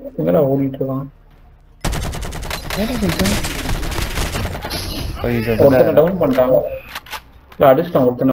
எங்கடா ஓடிட்டு இருக்கான்? ஒருத்தனை டவுன் பண்ணிட்டாங்க. அடிச்சிட்டான் ஒருத்தனை.